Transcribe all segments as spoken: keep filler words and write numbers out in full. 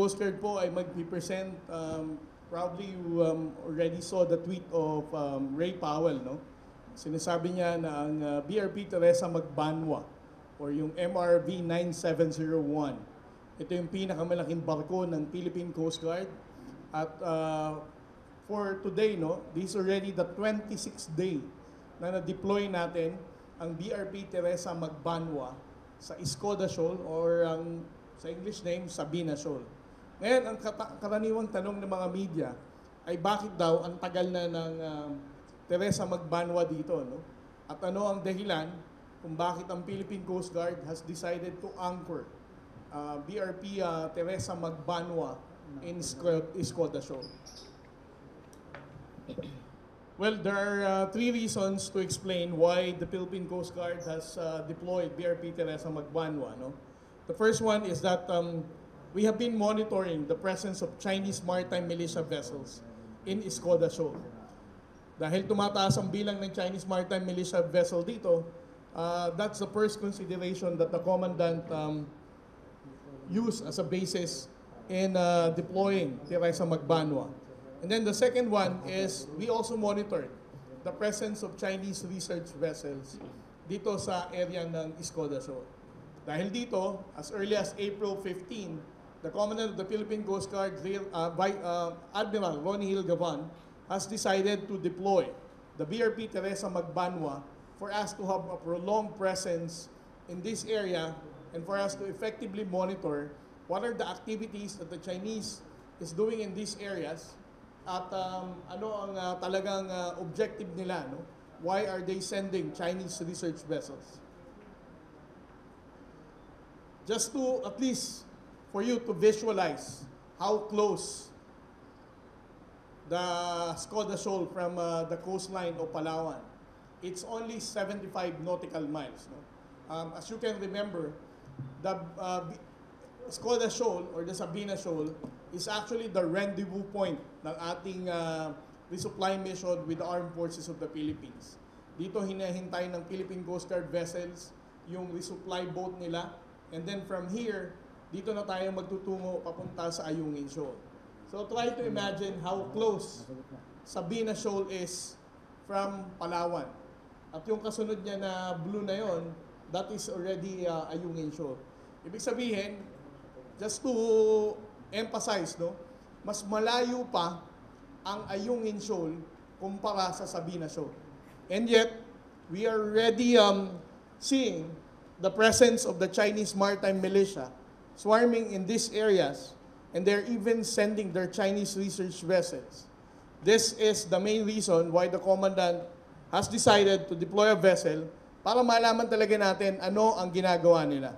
Coast Guard po ay mag-present, um, probably you um, already saw the tweet of um, Ray Powell, no? Sinasabi niya na ang uh, B R P Teresa Magbanwa or yung M R V nine seven zero one, ito yung pinakamalaking barko ng Philippine Coast Guard. At uh, for today, no, this is already the twenty-sixth day na na-deploy natin ang B R P Teresa Magbanwa sa Escoda Shoal or ang sa English name, Sabina Shoal. Ngayon, ang karaniwang tanong ng mga media ay bakit daw ang tagal na ng uh, Teresa Magbanwa dito, no? At ano ang dahilan kung bakit ang Philippine Coast Guard has decided to anchor uh, B R P uh, Teresa Magbanwa in Escoda Shoal. Well, there are uh, three reasons to explain why the Philippine Coast Guard has uh, deployed B R P Teresa Magbanwa, no? The first one is that um, we have been monitoring the presence of Chinese maritime militia vessels in Escoda Shoal. Dahil tumataas ang bilang ng Chinese maritime militia vessel dito, uh, that's the first consideration that the commandant um, used as a basis in uh, deploying Teresa Magbanwa. And then the second one is we also monitored the presence of Chinese research vessels dito sa area ng Escoda Shoal. Dahil dito, as early as April fifteenth, the Commandant of the Philippine Coast Guard, uh, by, uh, Admiral Ronnie Hill Gavan, has decided to deploy the B R P Teresa Magbanwa for us to have a prolonged presence in this area and for us to effectively monitor what are the activities that the Chinese is doing in these areas at um, ano ang uh, talagang uh, objective nila, no? Why are they sending Chinese research vessels? Just to, at least, for you to visualize how close the Escoda Shoal from uh, the coastline of Palawan. It's only seventy-five nautical miles. No? Um, as you can remember, the uh, Escoda Shoal or the Sabina Shoal is actually the rendezvous point ng ating uh, resupply mission with the Armed Forces of the Philippines. Dito hinahintay ng Philippine Coast Guard vessels yung resupply boat nila. And then from here, dito na tayo magtutungo papunta sa Ayungin Shoal. So try to imagine how close Sabina Shoal is from Palawan. At yung kasunod niya na blue na yon, that is already uh, Ayungin Shoal. Ibig sabihin, just to emphasize, no, mas malayo pa ang Ayungin Shoal kumpara sa Sabina Shoal. And yet, we are already um, seeing the presence of the Chinese maritime militia swarming in these areas, and they're even sending their Chinese research vessels. This is the main reason why the commandant has decided to deploy a vessel para malaman talaga natin ano ang ginagawa nila.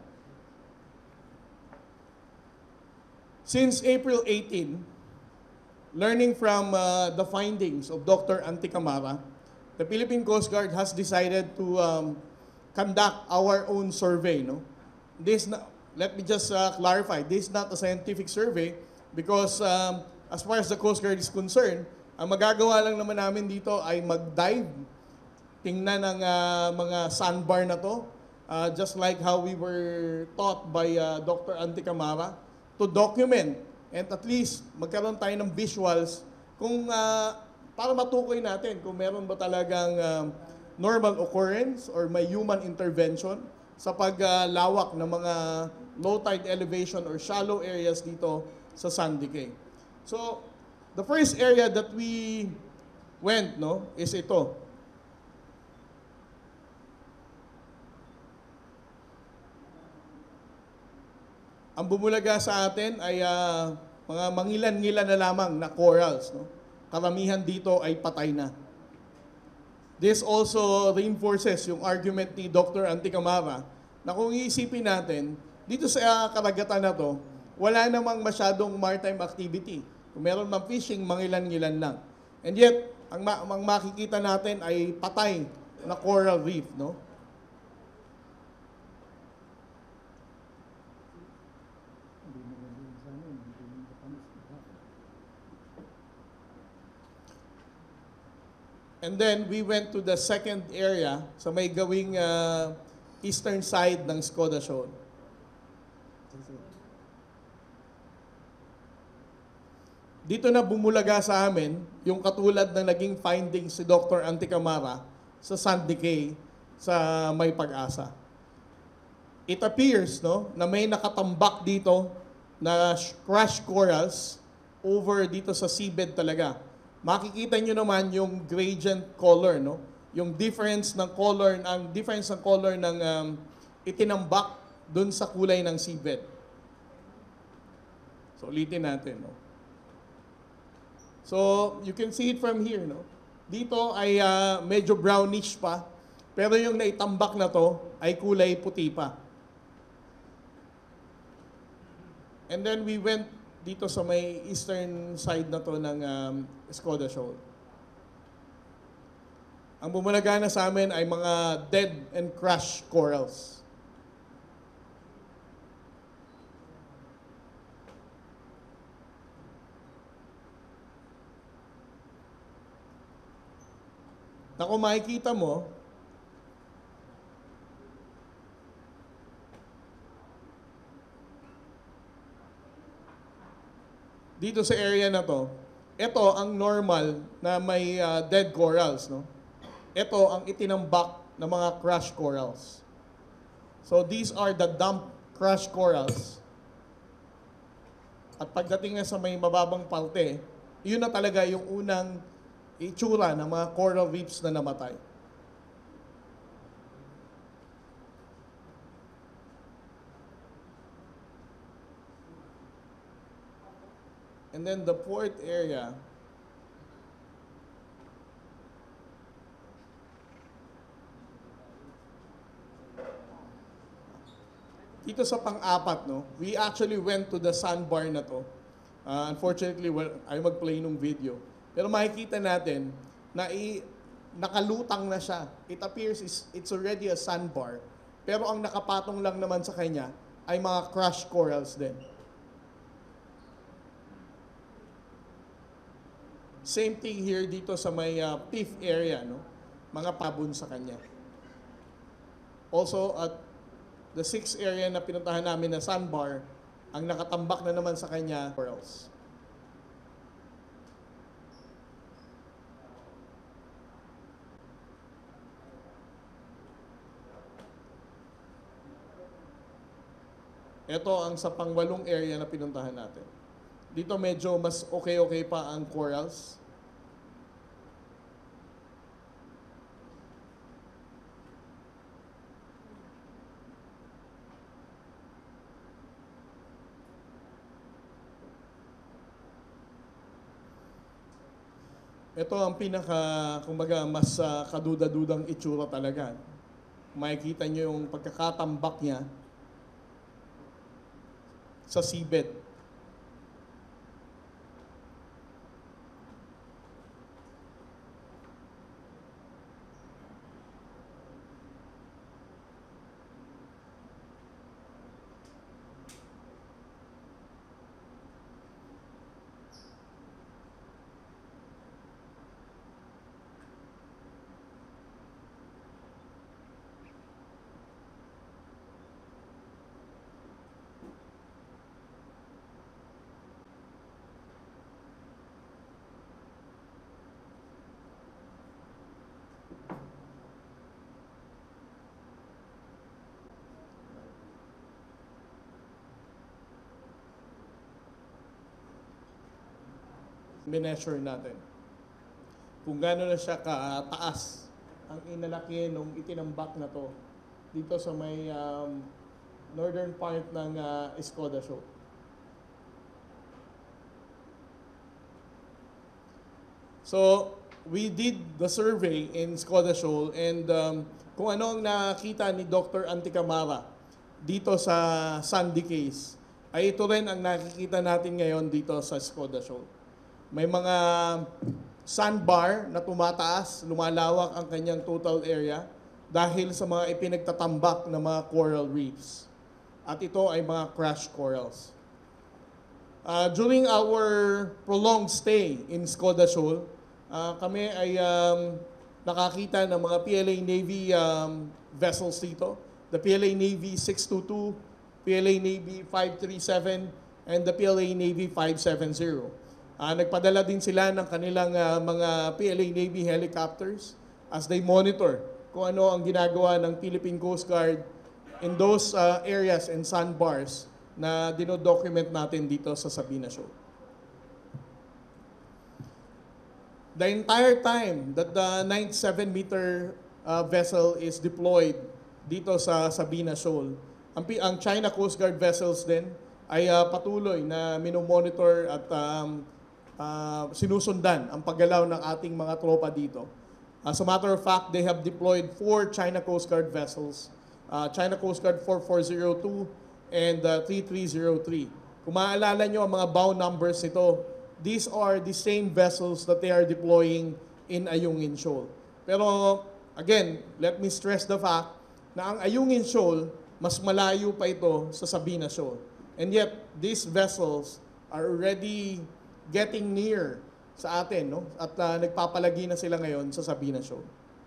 Since April eighteenth, learning from uh, the findings of Doctor Anticamara, the Philippine Coast Guard has decided to um, conduct our own survey. No? This, let me just uh, clarify, this is not a scientific survey because um, as far as the Coast Guard is concerned, ang magagawa lang naman namin dito ay mag-dive, tingnan ang uh, mga sandbar na to, uh, just like how we were taught by uh, Doctor Anticamara, to document and at least magkaroon tayo ng visuals kung uh, para matukoy natin kung meron ba talagang uh, normal occurrence or may human intervention sa paglawak uh, ng mga low tide elevation or shallow areas dito sa Sandy Cay. So, the first area that we went, no, is ito. Ang bumulaga sa atin ay uh, mga mangilan-ngilan na lamang na corals, no? Karamihan dito ay patay na. This also reinforces yung argument ni Doctor Anticamara na kung iisipin natin, dito sa karagatan na to, wala namang masyadong maritime activity. Kung meron mang fishing, mangilan-ngilan lang. And yet, ang, ma- ang makikita natin ay patay na coral reef, no? And then we went to the second area sa may gawing uh, eastern side ng Escoda Shoal. dito na bumulaga sa amin yung katulad ng naging findings si Doctor Anticamara sa sand decay sa May Pag-asa. It appears no, na may nakatambak dito na crash corals over dito sa seabed talaga. Makikita nyo naman yung gradient color, no? Yung difference ng color, ang difference ng color ng um, itinambak dun sa kulay ng seabed. So ulitin natin, no? So you can see it from here, no? Dito ay uh, medyo brownish pa, pero yung naitambak na to ay kulay puti pa. And then we went dito sa may eastern side na to ng um, Escoda Shoal. Ang bumalaga na sa amin ay mga dead and crushed corals. Na kung makikita mo, dito sa area na to, ito ang normal na may uh, dead corals, no? Ito ang itinambak ng mga crushed corals. So these are the dump crushed corals. At pagdating na sa may mababang parte, yun na talaga yung unang itsura ng mga coral reefs na namatay. And then the fourth area, dito sa pang-apat, no, we actually went to the sandbar na to. Uh, unfortunately, well, ay mag-play nung video. Pero makikita natin na i, nakalutang na siya. It appears is, it's already a sandbar. Pero ang nakapatong lang naman sa kanya ay mga crushed corals din. Same thing here dito sa may uh, fifth area, no? Mga pabon sa kanya. Also, at the sixth area na pinuntahan namin na sandbar, ang nakatambak na naman sa kanya, corals. Ito ang sa pangwalong area na pinuntahan natin. Dito medyo mas okay-okay pa ang corals. Ito ang pinaka, kumbaga, mas uh, kaduda-dudang itsura talaga. Makikita nyo yung pagkakatambak niya sa seabed. Mineasure natin kung gaano na siya kataas ang inalaki nung itinambak na to dito sa may um, northern part ng uh, Escoda Shoal. So, we did the survey in Escoda Shoal and um, kung ano ang nakita ni Doctor Anticamara dito sa sand decays, ay ito rin ang nakikita natin ngayon dito sa Escoda Shoal. May mga sandbar na tumataas, lumalawak ang kanyang total area dahil sa mga ipinagtatambak na mga coral reefs. At ito ay mga crushed corals. Uh, during our prolonged stay in Escoda Shoal, uh, kami ay um, nakakita ng mga P L A Navy um, vessels dito. The P L A Navy six twenty-two, P L A Navy five thirty-seven, and the P L A Navy five seventy. Uh, nagpadala din sila ng kanilang uh, mga P L A Navy helicopters as they monitor kung ano ang ginagawa ng Philippine Coast Guard in those uh, areas and sandbars na dinodocument natin dito sa Sabina Shoal. The entire time that the ninety-seven meter uh, vessel is deployed dito sa Sabina Shoal, ang, ang China Coast Guard vessels din ay uh, patuloy na minomonitor at um, uh, sinusundan ang paggalaw ng ating mga tropa dito. As a matter of fact, they have deployed four China Coast Guard vessels, uh, China Coast Guard four four zero two and uh, three three zero three. Kung maaalala nyo ang mga bow numbers nito, these are the same vessels that they are deploying in Ayungin Shoal. Pero again, let me stress the fact na ang Ayungin Shoal, mas malayo pa ito sa Sabina Shoal. And yet, these vessels are already getting near sa atin, no? At uh, nagpapalagi na sila ngayon sa Sabina Shoal.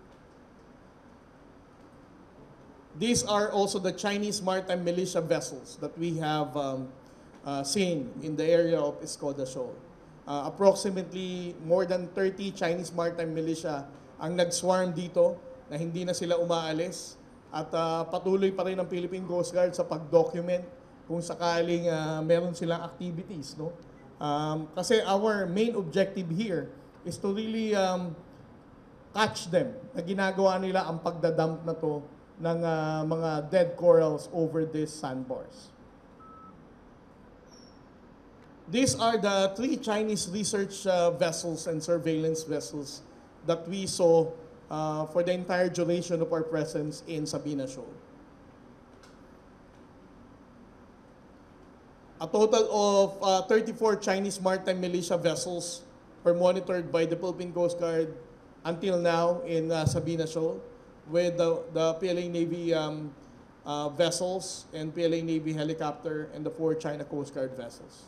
These are also the Chinese maritime militia vessels that we have um, uh, seen in the area of Escoda Shoal. Uh, approximately more than thirty Chinese maritime militia ang nag-swarm dito na hindi na sila umaalis at uh, patuloy pa rin ang Philippine Coast Guard sa pag-document kung sakaling uh, meron silang activities, no? Um, kasi our main objective here is to really um, catch them na ginagawa nila ang pagdadump na to ng uh, mga dead corals over these sandbars. These are the three Chinese research uh, vessels and surveillance vessels that we saw uh, for the entire duration of our presence in Sabina Shoal. A total of uh, thirty-four Chinese maritime militia vessels were monitored by the Philippine Coast Guard until now in uh, Sabina Shoal, with the, the P L A Navy um, uh, vessels and P L A Navy helicopter and the four China Coast Guard vessels.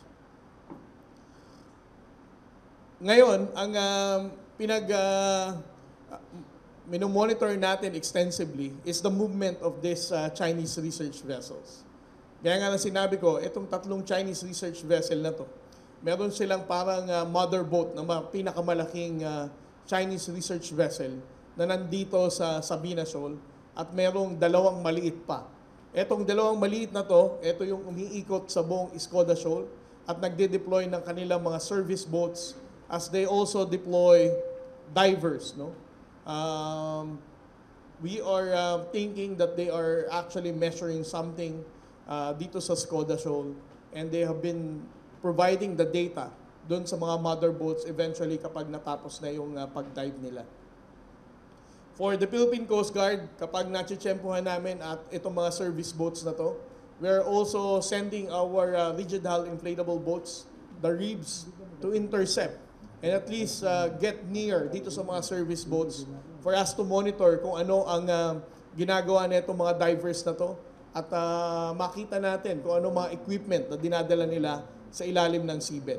Ngayon, ang um, pinag uh, minomonitor natin extensively is the movement of these uh, Chinese research vessels. Kaya nga na sinabi ko, itong tatlong Chinese research vessel na to, meron silang parang uh, mother boat na pinakamalaking uh, Chinese research vessel na nandito sa Sabina Shoal at merong dalawang maliit pa. Etong dalawang maliit na to, ito yung umiikot sa buong Escoda Shoal at nagde-deploy ng kanilang mga service boats as they also deploy divers, no? Um, we are uh, thinking that they are actually measuring something uh, dito sa Escoda Shoal, and they have been providing the data doon sa mga mother boats eventually kapag natapos na yung uh, pag-dive nila. For the Philippine Coast Guard, kapag nachichempuhan namin at itong mga service boats na to, we're also sending our uh, rigid hull inflatable boats, the RIBs, to intercept and at least uh, get near dito sa mga service boats for us to monitor kung ano ang uh, ginagawa na itong mga divers na to at uh, makita natin kung ano mga equipment na dinadala nila sa ilalim ng seabed.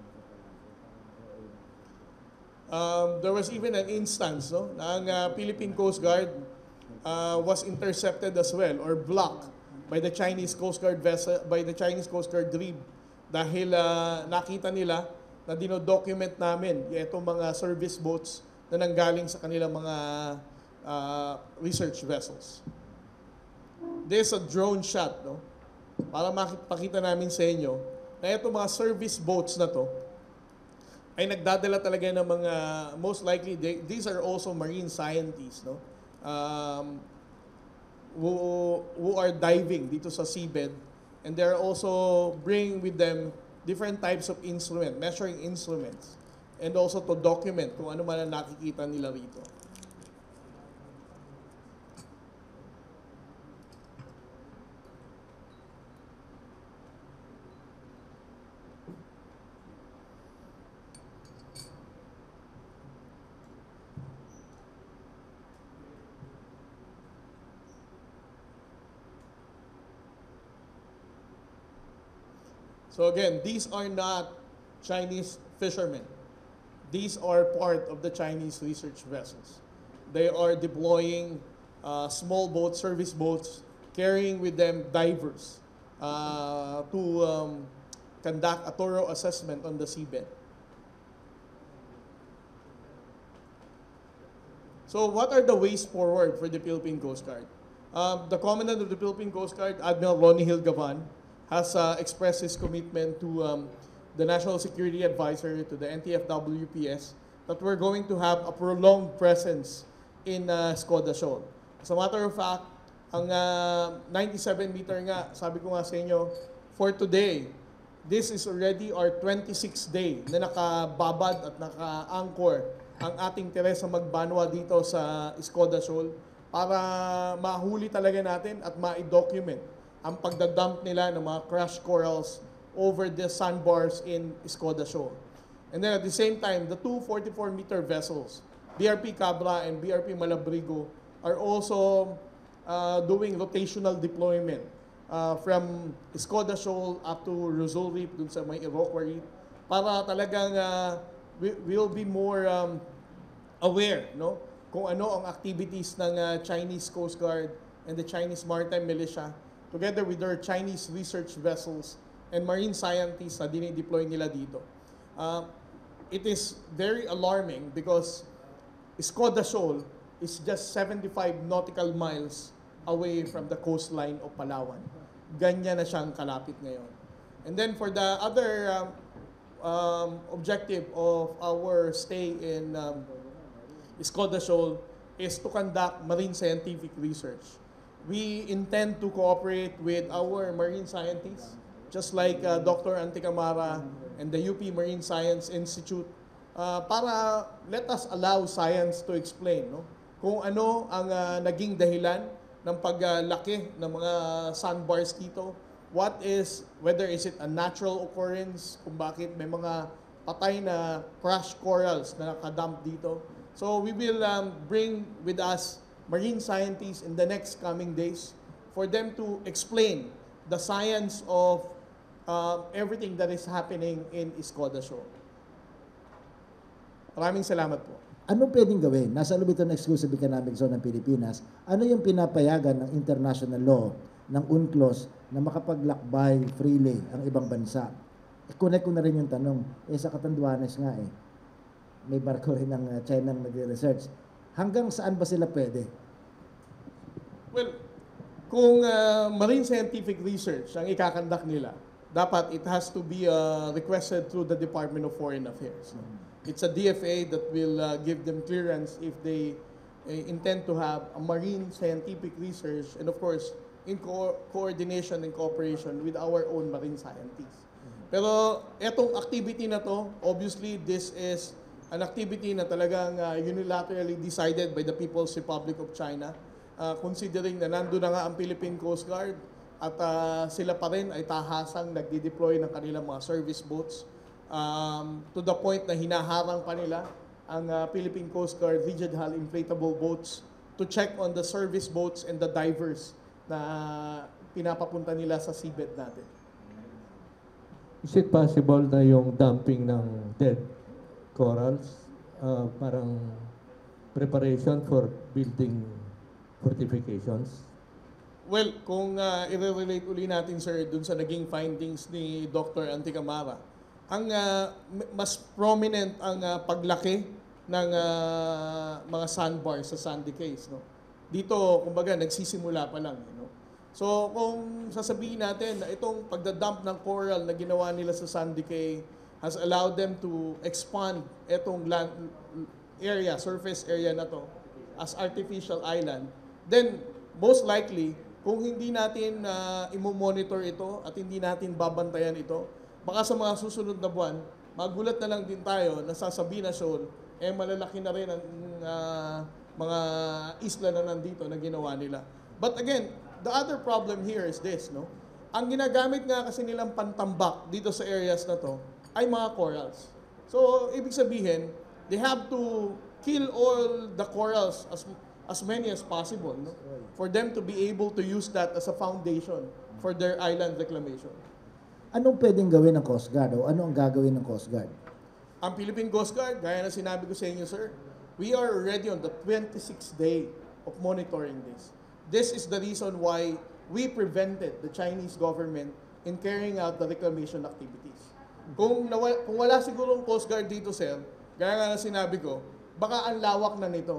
Um, there was even an instance, no, na ang uh, Philippine Coast Guard uh, was intercepted as well or blocked by the Chinese Coast Guard vessel, by the Chinese Coast Guard RIB dahil uh, nakita nila na dino-document namin itong mga service boats na nanggaling sa kanilang mga uh, research vessels. This is a drone shot, no, para makipakita namin sa inyo na itong mga service boats na to ay nagdadala talaga ng mga, most likely, they, these are also marine scientists, no? Um, who, who are diving dito sa seabed, and they're also bringing with them different types of instrument, measuring instruments, and also to document kung ano man ang nakikita nila rito. So again, these are not Chinese fishermen. These are part of the Chinese research vessels. They are deploying uh, small boats, service boats, carrying with them divers uh, to um, conduct a thorough assessment on the seabed. So what are the ways forward for the Philippine Coast Guard? Um, the Commandant of the Philippine Coast Guard, Admiral Ronnie Hilgavan, has uh, expressed his commitment to um, the National Security Advisor, to the N T F W P S, that we're going to have a prolonged presence in uh, Skoda Shoal. As a matter of fact, ang uh, ninety-seven meter nga, sabi ko nga sa inyo, for today, this is already our twenty-sixth day na nakababad at naka-anchor ang ating Teresa Magbanwa dito sa Skoda Shoal para mahuli talaga natin at ma-document ang pagdadump nila ng mga crushed corals over the sandbars in Skoda Shoal. And then at the same time, the two forty-four meter vessels, B R P Cabra and B R P Malabrigo, are also uh, doing rotational deployment uh, from Skoda Shoal up to Rizal Reef, dun sa may Iroquois Reef, para talagang uh, we will be more um, aware, no, kung ano ang activities ng uh, Chinese Coast Guard and the Chinese Maritime Militia together with their Chinese research vessels and marine scientists na dinideploy nila dito. Uh, it is very alarming because Skoda Shoal is just seventy-five nautical miles away from the coastline of Palawan. Ganyan na siyang kalapit ngayon. And then for the other um, um, objective of our stay in um, Skoda Shoal is to conduct marine scientific research. We intend to cooperate with our marine scientists, just like uh, Doctor Anticamara and the U P Marine Science Institute, uh, para let us allow science to explain, no, kung ano ang uh, naging dahilan ng paglaki ng mga sandbars dito. What is, whether is it a natural occurrence, kung bakit may mga patay na crushed corals na nakadump dito. So we will um, bring with us marine scientists in the next coming days for them to explain the science of uh, everything that is happening in Skoda Shoal. Maraming salamat po. Anong pwedeng gawin? Nasa loob ito ng exclusive economic zone ng Pilipinas. Ano yung pinapayagan ng international law ng UNCLOS na makapaglakbay freely ang ibang bansa? I-connect ko na rin yung tanong. Eh sa Catanduanes nga eh, may barko rin ng uh, China na nagre-research. Hanggang saan ba sila pwede? Well, kung uh, marine scientific research ang ikakandak nila, dapat it has to be uh, requested through the Department of Foreign Affairs. No? It's a D F A that will uh, give them clearance if they uh, intend to have a marine scientific research and of course in co coordination and cooperation with our own marine scientists. Pero etong activity na to, obviously this is an activity na talagang uh, unilaterally decided by the People's Republic of China, uh, considering na nandun na nga ang Philippine Coast Guard at uh, sila pa rin ay tahasang nagdi-deploy ng kanilang mga service boats um, to the point na hinaharang pa nila ang uh, Philippine Coast Guard rigid hull inflatable boats to check on the service boats and the divers na pinapapunta nila sa seabed natin. Is it possible na yung dumping ng dead corals, uh, parang preparation for building fortifications? Well, kung uh, i-relate uli natin, sir, dun sa naging findings ni Doctor Anticamara, ang uh, mas prominent ang uh, paglaki ng uh, mga sandbars sa sandy case. No? Dito, kumbaga, nagsisimula pa lang. You know? So, kung sasabihin natin na itong pagdadump ng coral na ginawa nila sa sandy cay has allowed them to expand etong land area, surface area na to as artificial island, then most likely, kung hindi natin uh, imo-monitor ito at hindi natin babantayan ito, baka sa mga susunod na buwan, magulat na lang din tayo na sa Sabina Shoal, eh malalaki na rin ang uh, mga isla na nandito na ginawa nila. But again, the other problem here is this, no? Ang ginagamit nga kasi nilang pantambak dito sa areas na to, ay mga corals. So, ibig sabihin, they have to kill all the corals as as many as possible, no? For them to be able to use that as a foundation for their island reclamation. Anong pwedeng gawin ng Coast Guard o ano ang gagawin ng Coast Guard? Ang Philippine Coast Guard, gaya na sinabi ko sa inyo, sir, we are already on the twenty-sixth day of monitoring this. This is the reason why we prevented the Chinese government in carrying out the reclamation activities. Kung, nawala, kung wala sigurong Coast Guard dito, sir, gaya nga na sinabi ko, baka ang lawak na nito.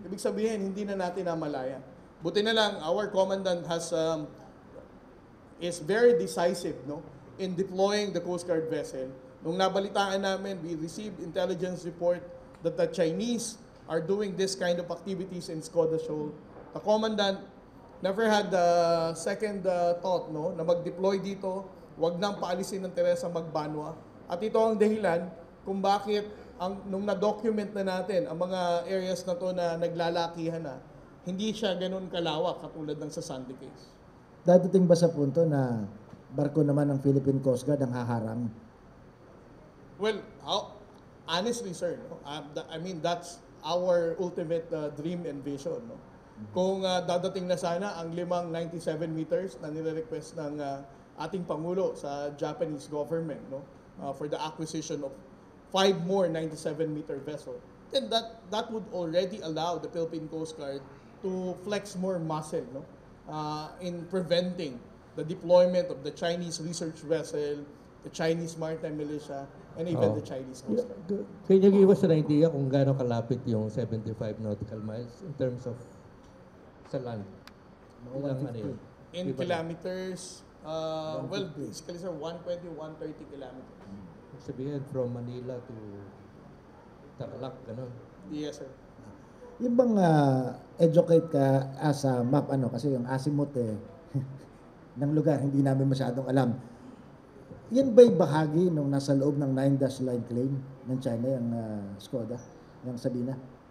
Ibig sabihin, hindi na natin namalayan. Buti na lang, our commandant has um, is very decisive, no, in deploying the Coast Guard vessel. Nung nabalitaan namin, we received intelligence report that the Chinese are doing this kind of activities in Skoda Shoal. The commandant never had the second uh, thought, no, na mag-deploy dito, wag nang paalisin ng Teresa Magbanwa. At ito ang dahilan kung bakit ang nung na-document na natin ang mga areas na to na naglalakihan na, hindi siya ganun kalawak katulad ng sa Sandy case. Dadating ba sa punto na barko naman ng Philippine Coast Guard ang haharang? Well, how, honestly, sir, no, uh, th- I mean, that's our ultimate uh, dream and vision. No? Kung uh, dadating na sana ang limang ninety-seven meters na nire-request ng uh, ating Pangulo sa Japanese government, no, uh, for the acquisition of five more ninety-seven meter vessels, then that that would already allow the Philippine Coast Guard to flex more muscle, no, uh, in preventing the deployment of the Chinese research vessel, the Chinese maritime militia, and even Oo. the Chinese Coast Guard. Can you give us an idea kung gaano kalapit yung seventy-five nautical miles in terms of sa land? Mga Ilang one ano fifty. yun? In Di ba? kilometers, uh, well, one fifty. basically, sir, one twenty, one thirty kilometers. Ibig sabihin from Manila to Tarlac, gano'n. Yes, sir. Yung bang ah, educate ka as a map, ano, kasi yung azimuth eh, ng lugar, hindi namin masyadong alam. Yan ba'y bahagi nung nasa loob ng nine dash line claim ng China, yung ah, Skoda, yung Sabina?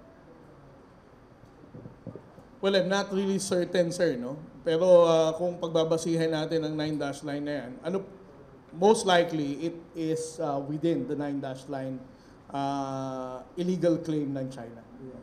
Well, I'm not really certain, sir, no? Pero uh, kung pagbabasihan natin ang nine dash line na yan, ano, most likely, it is uh, within the nine dash line uh, illegal claim ng China.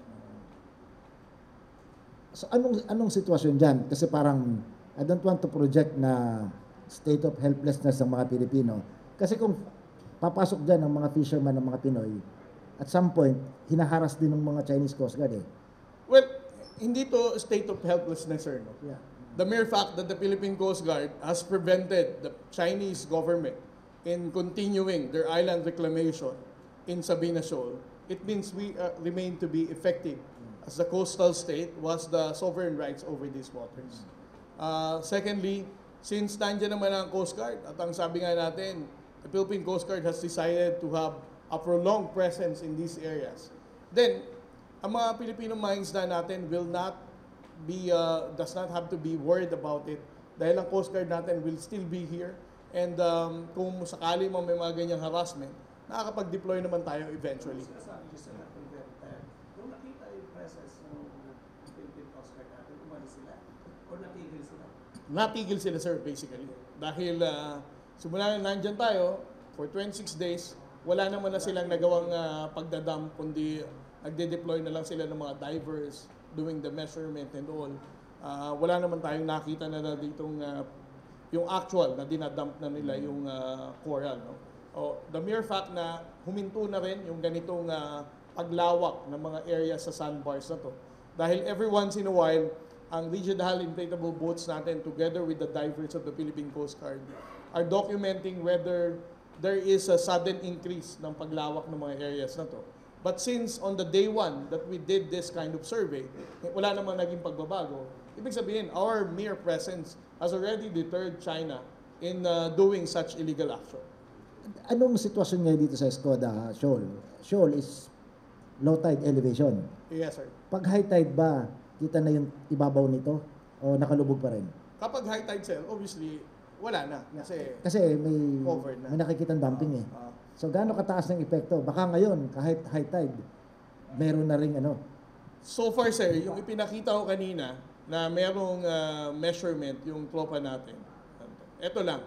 So anong anong sitwasyon diyan? Kasi parang I don't want to project na state of helplessness ng mga Pilipino. Kasi kung papasok diyan ang mga fishermen ng mga Pinoy, at some point hinaharas din ng mga Chinese Coast Guard eh. Well, hindi to state of helplessness, sir, no? Yeah. The mere fact that the Philippine Coast Guard has prevented the Chinese government in continuing their island reclamation in Sabina Shoal, it means we uh, remain to be effective as the coastal state was the sovereign rights over these waters. Uh, secondly, since nandiyan naman ang Coast Guard, at ang sabi nga natin, the Philippine Coast Guard has decided to have a prolonged presence in these areas, then ang mga Pilipino mangingisda natin will not be, uh, does not have to be worried about it dahil ang Coast Guard natin will still be here, and um, kung sakali mo may mga ganyang harassment, nakakapag-deploy naman tayo eventually. Sinasabi niyo sa lahat ng verify, kung nakita yung presence ng Philippine Coast Guard natin, umalis sila o natigil sila? Natigil sila, sir, basically. Dahil uh, simula na nandyan tayo, for twenty-six days, wala naman na silang nagawang uh, pagdadam, kundi nagde-deploy na lang sila ng mga divers, doing the measurement and all. Uh, wala naman tayong nakita na, na ditong uh, yung actual na dinadump na nila yung uh, coral. No? O, the mere fact na huminto na rin yung ganitong uh, paglawak ng mga areas sa sandbars na to. Dahil every once in a while, ang regional inflatable boats natin together with the divers of the Philippine Coast Guard are documenting whether there is a sudden increase ng paglawak ng mga areas na to. But since on the day one that we did this kind of survey, wala namang naging pagbabago, ibig sabihin, our mere presence has already deterred China in uh, doing such illegal action. Anong sitwasyon ngayon dito sa Skoda Shoal? Shoal is low tide elevation. Yes, sir. Pag high tide ba, kita na yung ibabaw nito o nakalubog pa rin? Kapag high tide, sir, obviously, wala na. Kasi, Kasi may, Covered na. may nakikitang dumping eh. uh, So gaano kataas ng epekto? Baka ngayon, kahit high tide, meron na rin ano. so far, sir, yung ipinakita ko kanina na merong uh, measurement yung tropa natin. Ito lang.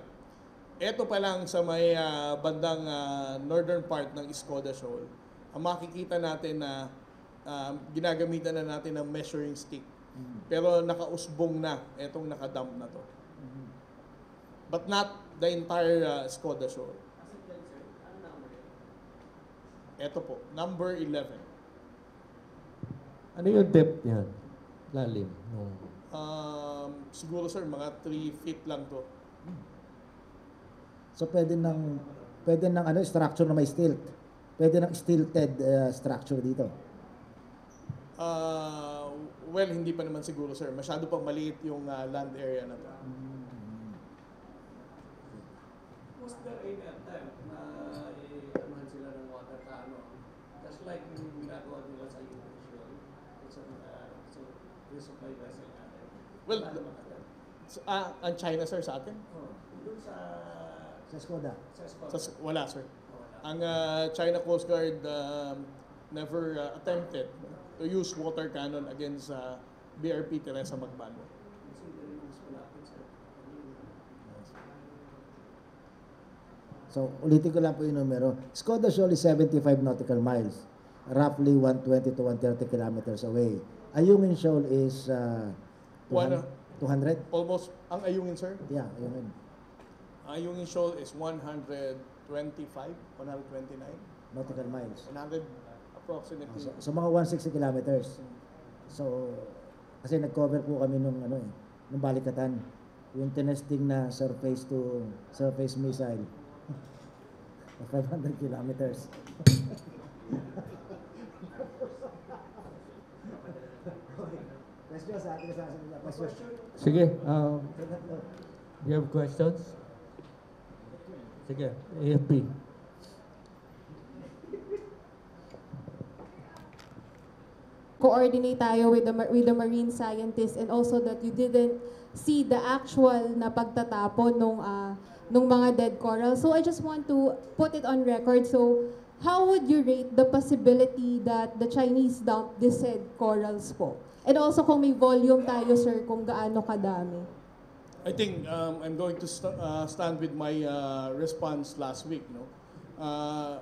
Ito pa lang sa may uh, bandang uh, northern part ng Skoda Shoal. Ang makikita natin na uh, ginagamitan na natin ng measuring stick. Pero nakausbong na itong nakadump na to. But not the entire uh, Skoda Shoal. Ito po, number eleven. Ano yung depth niyan? Lalim. No. Um, siguro, sir, mga three feet lang to. So pwede nang pwede nang ano structure na may stilt. Pwede nang stilted uh, structure dito. Uh, Well, hindi pa naman siguro, sir. Masyado pang maliit yung uh, land area na to. Was there any attempt na i-anuhan sila ng water ka, ano? Just like yung ginagawa nila sa Indonesia, it's a, uh, it's a resupply vessel natin. Well, Wala namang attempt. S- Ah, ang China, sir, sa atin? Oh, doon sa... Sa Skoda. sa Scotland. Sa, wala, sir. Wala. Ang uh, China Coast Guard um, never uh, attempted to use water cannon against uh, B R P Teresa Magbanwa. Considering mas malapit sa... So, ulitin ko lang po yung numero. Skoda Shoal is seventy-five nautical miles, roughly one twenty to one thirty kilometers away. Ayungin Shoal is uh, One, two hundred? Almost, ang Ayungin, sir? Yeah, Ayungin. Ayungin Shoal is one hundred twenty-five, one hundred twenty-nine, Nautical miles. one hundred approximately. So, so mga one hundred sixty kilometers. So, kasi nag-cover po kami nung ano eh, nung balikatan. Yung tinesting na surface to surface missile. five hundred kilometers. Question sa atin sa atin. Question. Sige, um, you have questions? Sige, A F P. Coordinate tayo with the mar- with the marine scientists, and also that you didn't see the actual na pagtatapon nung ah, nung mga dead corals. So I just want to put it on record. So how would you rate the possibility that the Chinese dumped these dead corals po? And also kung may volume tayo, sir, kung gaano kadami. I think um, I'm going to st- uh, stand with my uh, response last week. No, uh,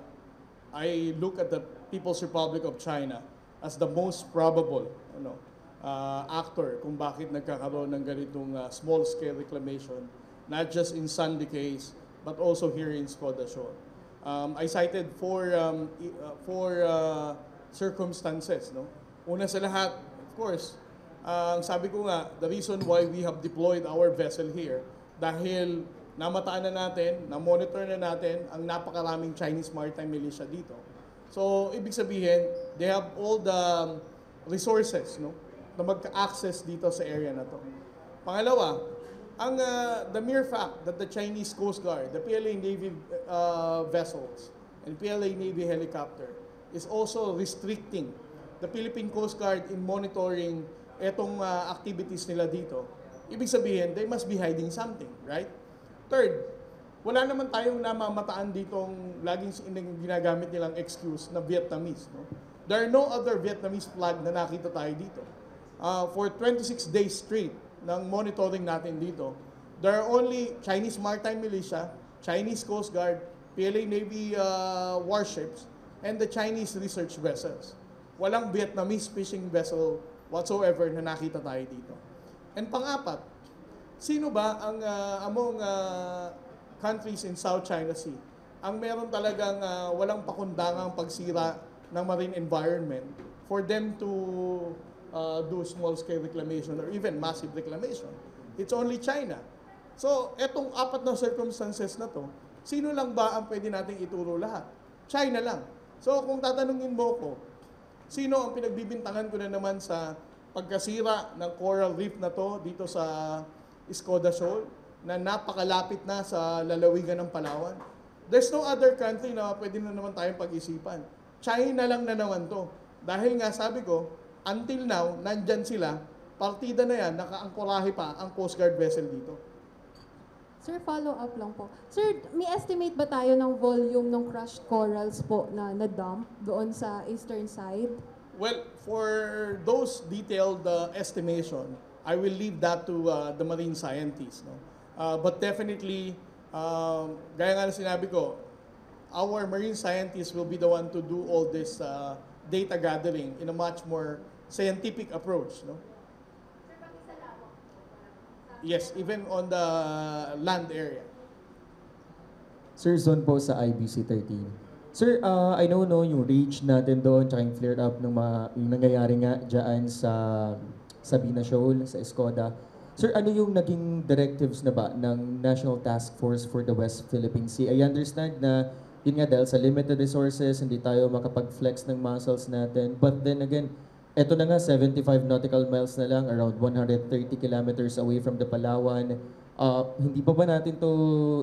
I look at the People's Republic of China as the most probable, ano, uh, actor kung bakit nagkakaroon ng ganitong uh, small-scale reclamation, not just in Sandy case, but also here in Skoda Shoal. Um, I cited four um, i- uh, four uh, circumstances. No, una sa lahat, of course. Ang sabi ko nga, the reason why we have deployed our vessel here, dahil namataan na natin, na-monitor na natin ang napakaraming Chinese maritime militia dito. So, ibig sabihin, they have all the resources, no, na magka-access dito sa area na to. Pangalawa, ang uh, the mere fact that the Chinese Coast Guard, the P L A Navy uh, vessels, and P L A Navy helicopter is also restricting the Philippine Coast Guard in monitoring etong uh, activities nila dito. Ibig sabihin, they must be hiding something, right? Third, wala naman tayong namamataan ditong laging sin- ginagamit nilang excuse na Vietnamese. No? There are no other Vietnamese flag na nakita tayo dito. Uh, for twenty-six days straight ng monitoring natin dito, there are only Chinese Maritime Militia, Chinese Coast Guard, P L A Navy uh, warships, and the Chinese research vessels. Walang Vietnamese fishing vessel whatsoever na nakita tayo dito. And pang-apat, sino ba ang uh, among uh, countries in South China Sea ang meron talagang uh, walang pakundangang pagsira ng marine environment for them to uh, do small-scale reclamation or even massive reclamation? It's only China. So, etong apat na circumstances na to, sino lang ba ang pwede nating ituro lahat? China lang. So, kung tatanungin mo ko, sino ang pinagbibintangan ko na naman sa pagkasira ng coral reef na to dito sa Skoda Shoal na napakalapit na sa lalawigan ng Palawan? There's no other country na pwede na naman tayong pag-isipan. China lang na naman to. Dahil nga sabi ko, until now, nandyan sila, partida na yan, nakaangkorahe pa ang Coast Guard vessel dito. Sir, follow up lang po. Sir, may estimate ba tayo ng volume ng crushed corals po na na-dump doon sa eastern side? Well, for those detailed uh, estimation, I will leave that to uh, the marine scientists. No? Uh, but definitely, um, gaya nga na sinabi ko, our marine scientists will be the one to do all this uh, data gathering in a much more scientific approach. No? Yes, even on the land area. Sir, Zon po sa I B C thirteen. Sir, uh, I know no, yung reach natin doon, tsaka yung flare up ng mga, yung nangyayari nga dyan sa Sabina Shoal, sa Skoda. Sir, ano yung naging directives na ba ng National Task Force for the West Philippine Sea? I understand na yun nga dahil sa limited resources, hindi tayo makapag-flex ng muscles natin. But then again, Eto na nga, seventy-five nautical miles na lang, around one hundred thirty kilometers away from the Palawan. Uh, hindi pa ba natin to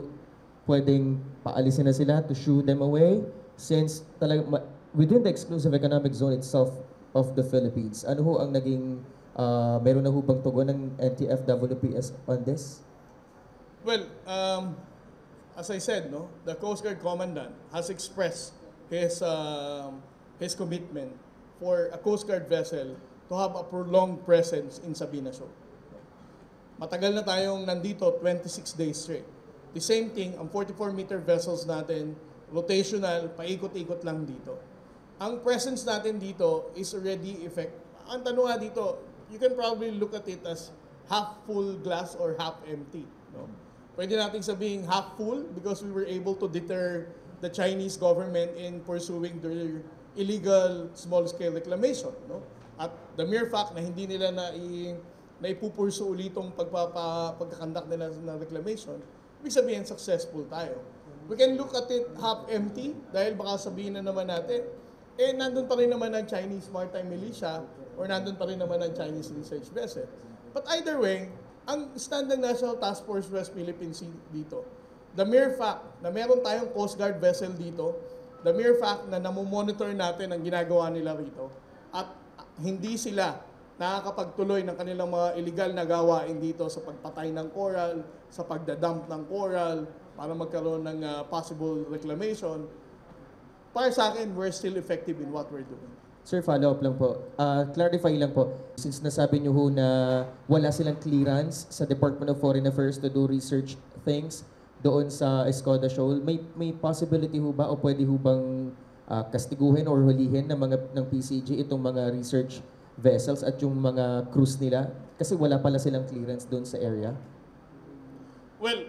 pwedeng paalisin na sila to shoo them away? Since talaga, ma- within the exclusive economic zone itself of the Philippines, ano ho ang naging, uh, meron na ho bang tugon ng N T F W P S on this? Well, um, as I said, no, the Coast Guard Commandant has expressed his um, his commitment for a Coast Guard vessel to have a prolonged presence in Sabina Shoal. Matagal na tayong nandito, twenty-six days straight. The same thing, ang forty-four meter vessels natin, rotational, paikot-ikot lang dito. Ang presence natin dito is already effect. Ang tanong nga dito, you can probably look at it as half full glass or half empty. No? Pwede natin sabihin half full because we were able to deter the Chinese government in pursuing their illegal small-scale reclamation. No? At the mere fact na hindi nila na i na ipupurso ulitong pagpapa, pagkakandak nila ng reclamation, ibig sabihin successful tayo. We can look at it half empty dahil baka sabihin na naman natin, eh nandun pa rin naman ang Chinese Maritime Militia or nandun pa rin naman ang Chinese research vessel. But either way, ang stand ng National Task Force West Philippine Sea dito, the mere fact na meron tayong Coast Guard vessel dito, the mere fact na namomonitor natin ang ginagawa nila rito at hindi sila nakakapagtuloy ng kanilang mga illegal na gawain dito sa pagpatay ng coral, sa pagdadump ng coral, para magkaroon ng uh, possible reclamation, para sa akin, we're still effective in what we're doing. Sir, follow-up lang po. Uh, clarify lang po. Since nasabi niyo ho na wala silang clearance sa Department of Foreign Affairs to do research things doon sa Escoda Shoal, may may possibility ho ba o pwede ho bang uh, kastiguhin or hulihin ng mga ng P C G itong mga research vessels at yung mga cruise nila? Kasi wala pala silang clearance doon sa area. Well,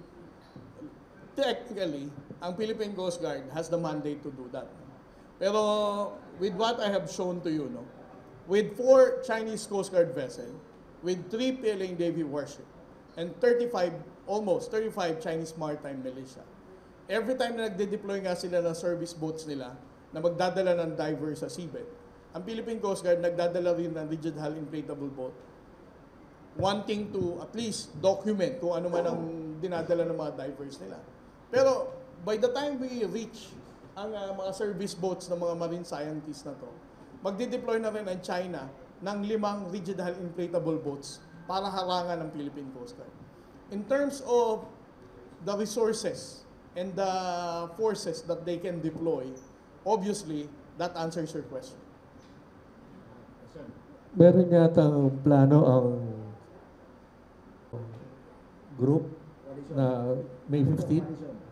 technically, ang Philippine Coast Guard has the mandate to do that. Pero with what I have shown to you, no, with four Chinese Coast Guard vessels, with three P L A Navy warship, and thirty-five, almost thirty-five Chinese Maritime Militia, every time na nagde-deploy nga sila ng service boats nila na magdadala ng divers sa seabed, ang Philippine Coast Guard nagdadala rin ng rigid hull inflatable boat, wanting to at least document kung ano man ang dinadala ng mga divers nila. Pero by the time we reach ang uh, mga service boats ng mga marine scientists na to, magdi-deploy na rin ang China ng limang rigid hull inflatable boats para harangan ng Philippine Coast Guard. In terms of the resources and the forces that they can deploy, obviously, that answers your question. Meron yata plano ang group na May fifteenth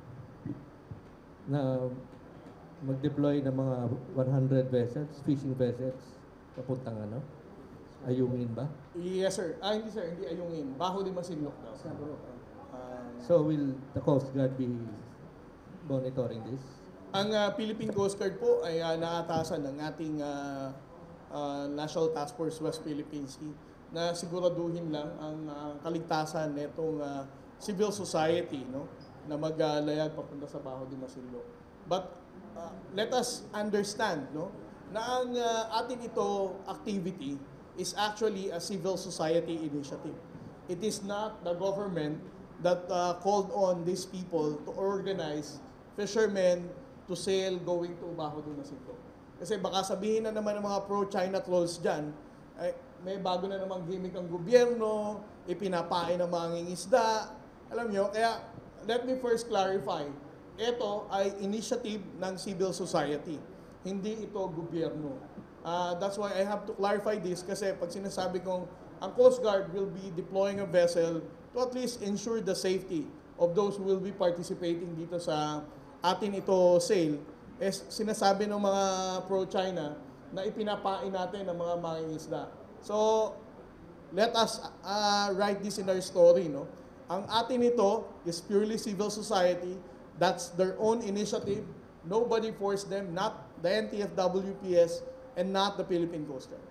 na mag-deploy ng mga one hundred vessels, fishing vessels, papuntang ano? Ayungin ba? Yes, sir. Ah, hindi, sir. Hindi ayungin. Baho di Masinloc daw. Uh, So will the Coast Guard be monitoring this? ang uh, Philippine Coast Guard po ay uh, naatasan ng ating uh, uh, National Task Force West Philippine Sea na siguraduhin lang ang uh, kaligtasan nitong uh, civil society, no, na maglayag papunta sa Baho di Masinloc. But uh, let us understand, no, na ang uh, atin ito activity is actually a civil society initiative. It is not the government that uh, called on these people to organize fishermen to sail going to Baho di Masinloc. Kasi baka sabihin na naman ng mga pro-China trolls dyan, ay, may bago na namang gimmick ang gobyerno, ipinapain ng mga ngingisda. Alam nyo, kaya let me first clarify, ito ay initiative ng civil society, hindi ito gobyerno. Uh, that's why I have to clarify this kasi pag sinasabi kong ang Coast Guard will be deploying a vessel to at least ensure the safety of those who will be participating dito sa atin ito sail, eh, sinasabi ng mga pro-China na ipinapain natin ng mga mangingisda. So, let us uh, write this in our story, no? Ang atin ito is purely civil society. That's their own initiative. Nobody forced them, not the N T F W P S and not the Philippine Coast Guard.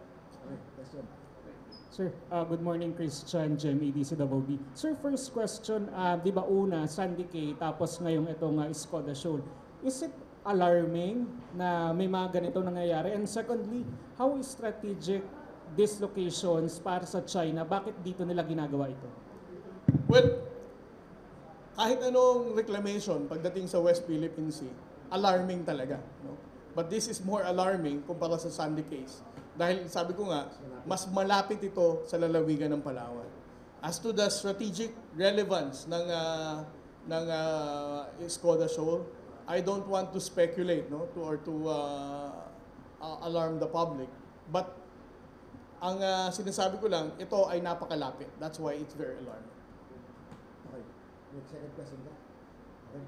Sir, uh, good morning, Christian Jem, A D C W B. Sir, first question, uh, di ba una, Sandy Cay, tapos ngayong itong uh, Escoda Shoal. Is it alarming na may mga ganito nangyayari? And secondly, how is strategic dislocations para sa China? Bakit dito nila ginagawa ito? Well, kahit anong reclamation pagdating sa West Philippine Sea, alarming talaga. No? But this is more alarming kumpara sa Sandy case. Dahil sabi ko nga, mas malapit ito sa lalawigan ng Palawan. As to the strategic relevance ng uh, ng uh, Escoda Shoal, I don't want to speculate, no, to or to uh, uh, alarm the public. But ang uh, sinasabi ko lang, ito ay napakalapit. That's why it's very alarming. Okay. Next second question ka? Okay.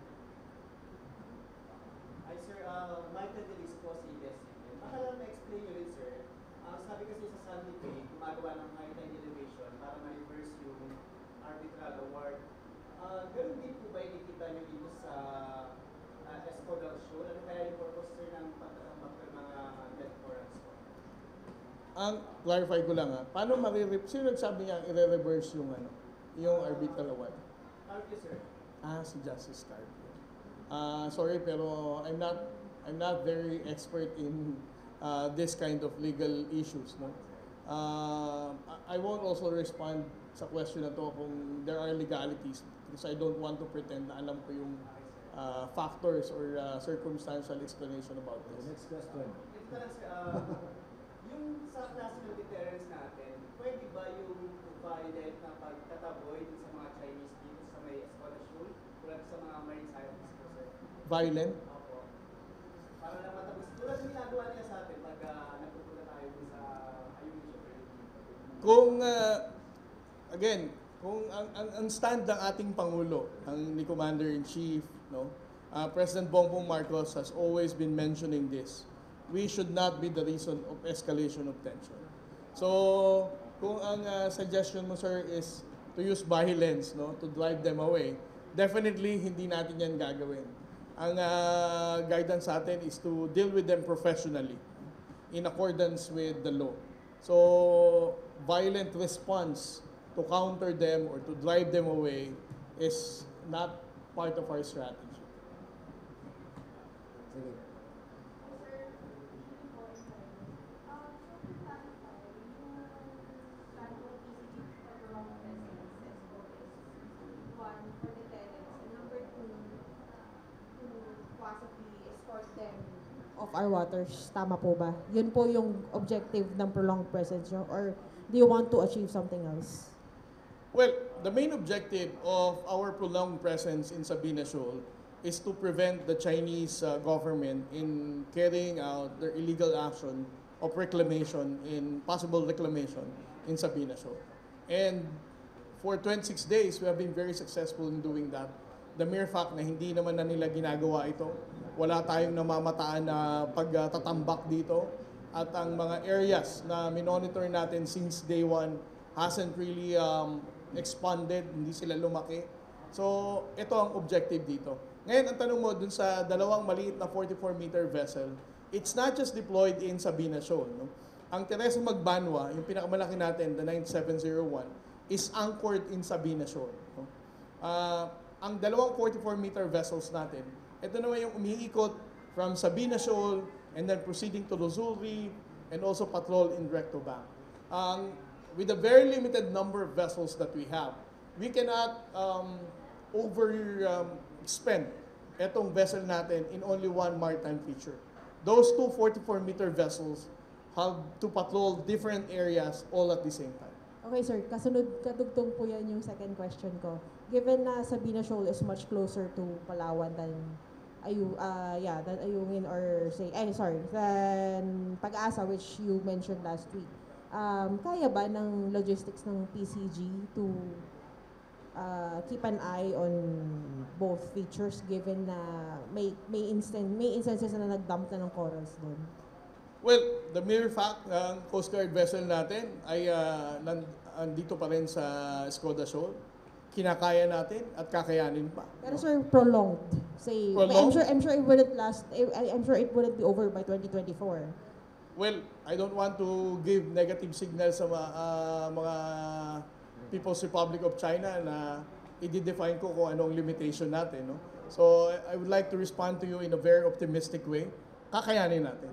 Hi sir, uh, Michael Delis po sa A B S C B N. Baka lang na-explain nyo rin sir, uh, sabi kasi sa Sandy Bay, gumagawa ng maritime elevation para ma-reverse yung arbitral award. Uh, ganun din po ba inikita nyo dito sa uh, Escodal Shoal? Ano kaya yung purpose sir ng pagtatambak ng mga death warrants po? Ang clarify ko lang ha, paano maririp, sino nagsabi niya i-reverse yung ano, yung arbitral award? Argue sir. Ah, si Justice Carpio. Ah, sorry pero I'm not I'm not very expert in uh, this kind of legal issues, no. Uh, I I won't also respond sa question na to kung there are legalities because I don't want to pretend na alam ko yung uh, factors or uh, circumstantial explanation about this. Next question. Ito lang sir, uh, yung sa national deterrence natin, pwede ba yung violent na pagtataboy dun sa mga Chinese dito sa may Escoda Shoal tulad sa mga marine scientists po sir? Violent? Opo. Para lang matapos. Tulad ng ginagawa nila sa atin pag uh, nagpupunta tayo dun sa Ayungin Shoal. Kung uh, again, kung ang, ang, ang stand ng ating Pangulo, ang ni Commander-in-Chief, no, uh, President Bongbong Marcos has always been mentioning this. We should not be the reason of escalation of tension. So, kung ang uh, suggestion mo, sir, is to use violence, no, to drive them away, definitely hindi natin yan gagawin. Ang uh, guidance sa atin is to deal with them professionally in accordance with the law. So, violent response to counter them or to drive them away is not part of our strategy. Sige. Of our waters, tama po ba? Yun po yung objective ng prolonged presence nyo, or do you want to achieve something else? Well, the main objective of our prolonged presence in Sabina Shoal is to prevent the Chinese uh, government in carrying out their illegal action of reclamation in possible reclamation in Sabina Shoal. And for twenty-six days, we have been very successful in doing that. The mere fact na hindi naman na nila ginagawa ito, wala tayong namamataan na pagtatambak dito, at ang mga areas na minonitor natin since day one hasn't really um, expanded, hindi sila lumaki. So, ito ang objective dito. Ngayon, ang tanong mo dun sa dalawang maliit na forty-four meter vessel, it's not just deployed in Sabina Shoal. No? Ang Teresa Magbanwa, yung pinakamalaki natin, the nine seven zero one, is anchored in Sabina Shoal. No? Uh, ang dalawang forty-four meter vessels natin, ito naman yung umiikot from Sabina Shoal and then proceeding to Luzul Reef and also patrol in Recto Bank. Um, with the very limited number of vessels that we have, we cannot um, over um, expend itong vessel natin in only one maritime feature. Those two forty-four meter vessels have to patrol different areas all at the same time. Okay sir, kasunod, kadugtong po yan yung second question ko. Given na Sabina Shoal is much closer to Palawan than Ayu, uh, yeah, than Ayungin or say, eh, sorry, than Pag-asa, which you mentioned last week. Um, kaya ba ng logistics ng P C G to uh, keep an eye on both features given na may may instant may instances na nag-dump na ng corals doon? Well, the mere fact na ang Coast Guard vessel natin ay uh, nandito pa rin sa Escoda Shoal, kinakaya natin at kakayanin pa. Pero sir, prolonged. Say, Prolonged? I'm sure I'm sure it wouldn't last. I, I'm sure it wouldn't be over by twenty twenty-four. Well, I don't want to give negative signals sa mga, uh, mga People's Republic of China na i-define ko kung anong limitation natin. No? So I I would like to respond to you in a very optimistic way. Kakayanin natin.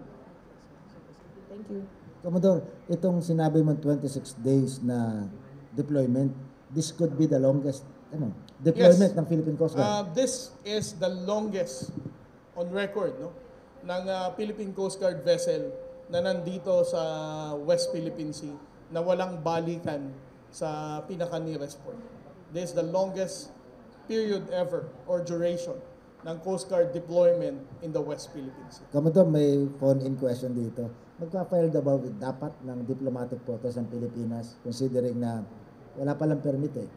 Thank you. Commodore, itong sinabi mo twenty-six days na deployment, this could be the longest ano, deployment Yes. ng Philippine Coast Guard. Uh, this is the longest on record, no, ng uh, Philippine Coast Guard vessel na nandito sa West Philippine Sea na walang balikan sa pinaka-nearest port. This is the longest period ever or duration ng Coast Guard deployment in the West Philippine Sea. Commodore, may phone-in question dito. Magpa-file daw ba dapat ng diplomatic protest ng Pilipinas considering na wala palang permit eh?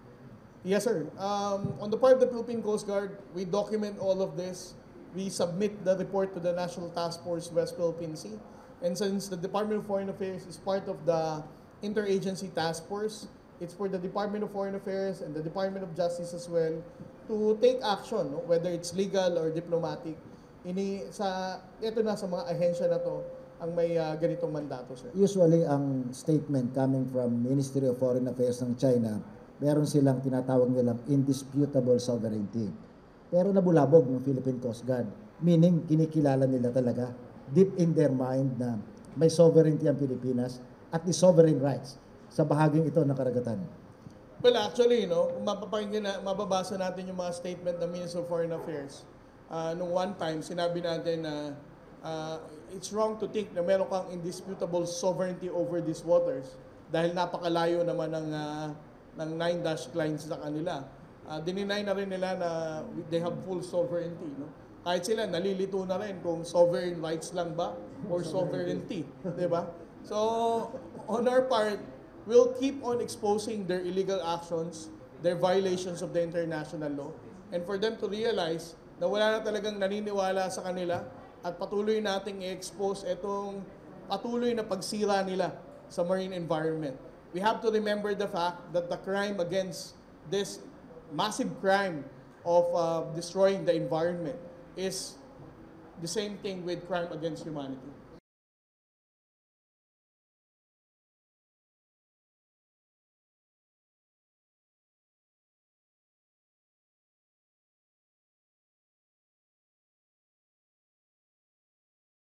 Yes, sir. Um, on the part of the Philippine Coast Guard, we document all of this. We submit the report to the National Task Force West Philippine Sea. And since the Department of Foreign Affairs is part of the Interagency Task Force, it's for the Department of Foreign Affairs and the Department of Justice as well to take action, no? Whether it's legal or diplomatic. Ini sa ito na sa mga ahensya na to ang may uh, ganitong mandato, sir. Usually, ang statement coming from Ministry of Foreign Affairs ng China, meron silang tinatawag nilang indisputable sovereignty. Pero nabulabog ng Philippine Coast Guard, meaning kinikilala nila talaga deep in their mind na may sovereignty ang Pilipinas at the sovereign rights sa bahaging ito ng karagatan. Well, actually, no, kung mapapakinggan na, mababasa natin yung mga statement ng Minister of Foreign Affairs, uh, nung one time, sinabi natin na uh, it's wrong to think na meron kang indisputable sovereignty over these waters dahil napakalayo naman ng, uh, ng nine dash lines sa kanila. Uh, dininay na rin nila na they have full sovereignty. No? Kahit sila, nalilito na rin kung sovereign rights lang ba or sovereignty. Di ba? So, on our part, we'll keep on exposing their illegal actions, their violations of the international law, and for them to realize na wala na talagang naniniwala sa kanila at patuloy nating i-expose itong patuloy na pagsira nila sa marine environment. We have to remember the fact that the crime against this massive crime of uh, destroying the environment is the same thing with crime against humanity.